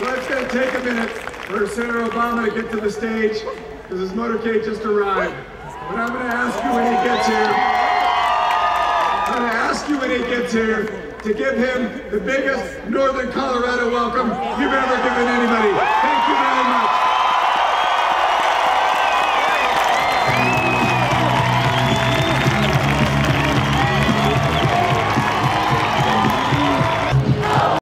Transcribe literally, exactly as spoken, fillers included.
So it's going to take a minute for Senator Obama to get to the stage because his motorcade just arrived. But I'm going to ask you when he gets here, I'm going to ask you when he gets here to give him the biggest Northern Colorado welcome you've ever given anybody. Thank you.